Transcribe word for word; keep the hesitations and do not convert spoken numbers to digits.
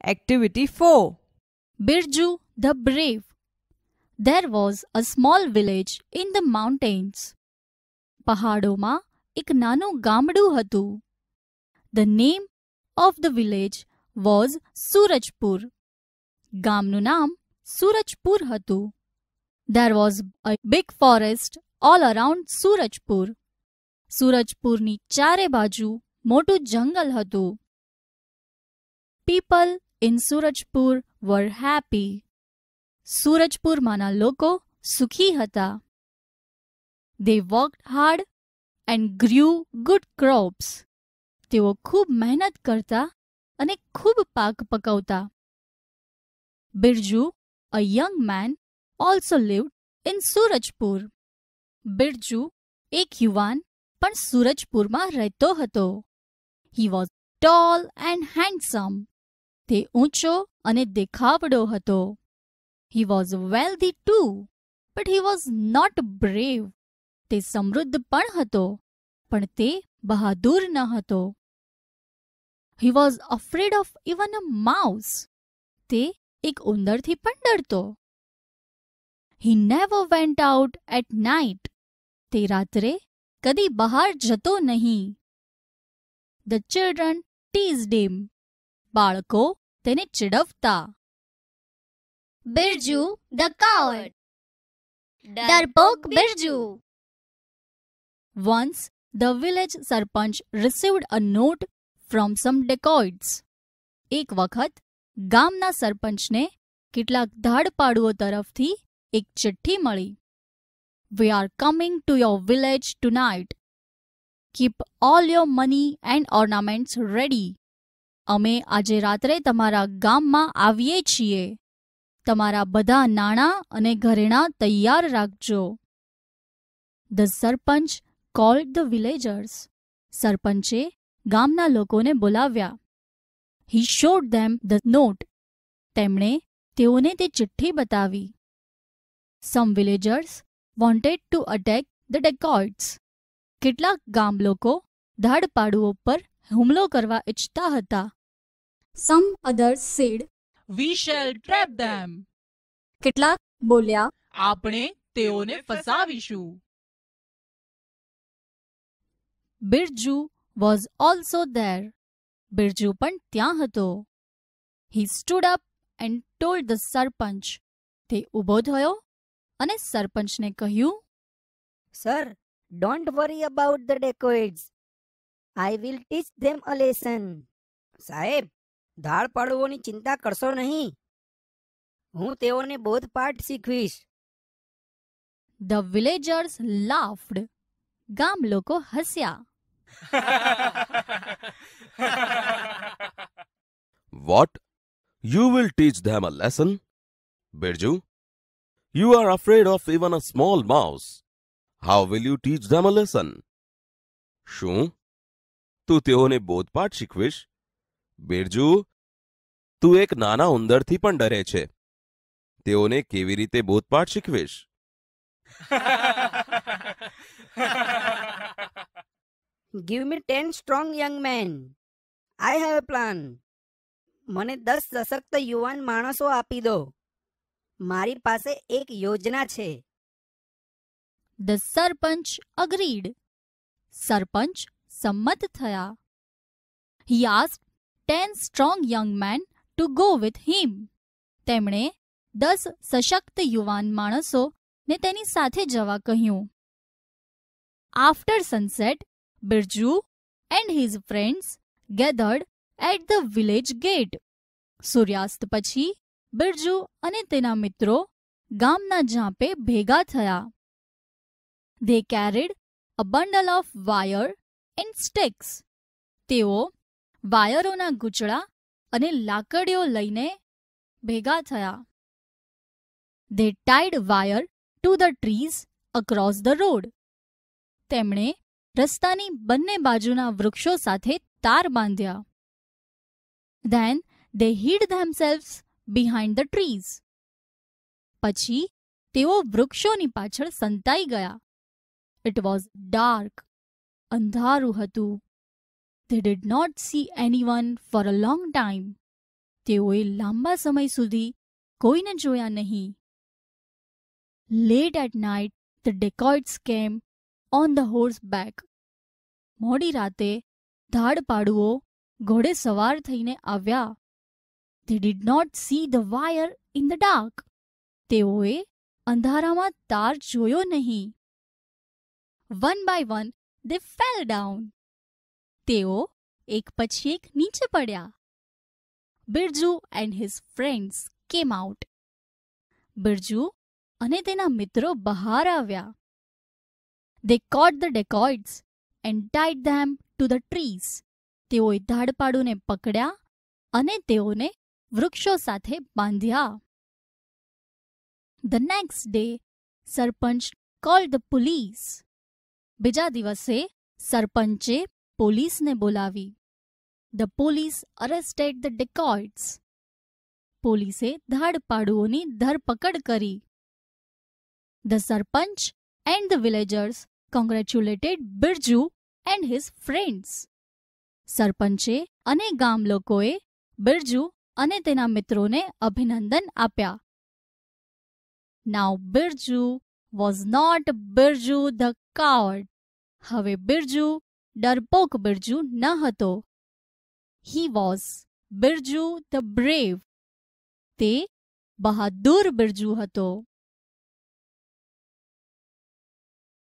Activity four. Birju the Brave. There was a small village in the mountains. પહાડોમાં એક નાનું ગામડું હતું. The name of the village was Surajpur. ગામનું નામ સુરજપુર હતું. There was a big forest all around Surajpur. સુરજપુરની ચારે બાજુ મોટું જંગલ હતું. People in Surajpur were happy. સુરજપુરમાંના લોકો સુખી હતા. They worked hard and grew good crops. તેઓ ખૂબ મહેનત કરતા અને ખૂબ પાક પકવતા. Birju, a young man, also lived in Surajpur. Birju એક યુવાન પણ સુરજપુરમાં રહેતો હતો. He was tall and handsome. તે ઊંચો અને દેખાવડો હતો. He was wealthy too, but he was not brave. તે સમૃદ્ધ પણ હતો, પણ તે બહાદુર ન હતો. He was afraid of even a mouse. તે એક ઉંદરથી પણ ડરતો. He never went out at night. તે રાત્રે કદી બહાર જતો નહીં. The children teased him. બાળકો તેને ચીડવતા. Birju the coward. ડરપોક Birju. Once the village sarpanch received a note from some dacoits. એક વખત ગામના સરપંચને કેટલાક ધાડપાડુઓ તરફથી એક ચિઠ્ઠી મળી. We are coming to your village tonight. Keep all your money and ornaments ready. અમે આજે રાત્રે તમારા ગામમાં આવીએ છીએ. તમારા બધા નાણાં અને ઘરેણાં તૈયાર રાખજો. The sarpanch called the villagers. સરપંચે ગામના લોકોને બોલાવ્યા. He showed them the note. તેમણે તેઓને તે ચિઠ્ઠી બતાવી. Some villagers wanted to attack the dacoits. કેટલાક ગામ લોકો ધાડપાડુઓ પર હુમલો કરવા ઈચ્છતા હતા. Some others said, We shall trap them. કેટલાક બોલ્યા, આપણે તેઓને ફસાવીશું. Birju was also there. Birju પણ ત્યાં હતો. He stood up and told the સરપંચ. તે ઊભો થયો અને સરપંચને કહ્યું, Sir, don't worry about the dacoits. I will teach them a lesson. સાહેબ, ધાડ પાડુઓની ચિંતા કરશો નહીં. હું તેઓને બોધપાઠ શીખવીશ. The villagers laughed. ગામ લોકો હસ્યા. What? You will teach them a lesson? Birju, you are afraid of even a small mouse. How will you teach them a lesson? શું? તું તેઓને બોધપાઠ શીખવીશ? બિરજુ, તું એક નાના ઉંદરથી પણ ડરે છે. તેઓને કેવી રીતે બોધપાઠ શીખવીશ? Give me ten strong young men. I have a plan. મને દસ સશક્ત યુવાન માણસો આપી દો. મારી પાસે એક યોજના છે. The sarpanch agreed. સરપંચ સંમત થયા. He asked ten strong young men to go with him. તેમણે દસ સશક્ત યુવાન માણસોને તેની સાથે જવા કહ્યું. After sunset, Birju and his friends gathered at the village gate. સૂર્યાસ્ત પછી બિરજુ અને તેના મિત્રો ગામના ઝાંપે ભેગા થયા. They carried a bundle of wire and sticks. તેઓ વાયરોના ગૂંચળા અને લાકડીઓ લઈને ભેગા થયા. They tied wire to the trees across the road. તેમણે રસ્તાની બંને બાજુના વૃક્ષો સાથે તાર બાંધ્યા. Then they hid themselves behind the trees. પછી તેઓ વૃક્ષોની પાછળ સંતાઈ ગયા. It was dark. અંધારું હતું. They did not see anyone for a long time. તેઓએ લાંબા સમય સુધી કોઈને જોયા નહીં. Late at night the dacoits came on the horseback. મોડી રાતે ધાડપાડુઓ ઘોડે સવાર થઈને આવ્યા. They did not see the wire in the dark. તેઓએ અંધારામાં તાર જોયો નહીં. One by one they fell down. તેઓ એક પછી એક નીચે પડ્યા. Birju and his friends came out. Birju અને તેના મિત્રો બહાર આવ્યા. They caught the dacoits and tied them to the trees. તેઓએ ધાડપાડુને પકડ્યા અને તેઓને વૃક્ષો સાથે બાંધ્યા. The next day, sarpanch called the police. બીજા દિવસે સરપંચે પોલીસને બોલાવી. The police arrested the dacoits. પોલીસે ધાડપાડુઓની ધરપકડ કરી. The sarpanch and the villagers congratulated Birju and his friends. સરપંચે અને ગામ લોકોએ બિરજુ અને તેના મિત્રોને અભિનંદન આપ્યા. Now Birju was not Birju the coward. હવે બિરજુ ડરપોક બિરજુ ન હતો. He was Birju the brave. તે બહાદુર બિરજુ હતો.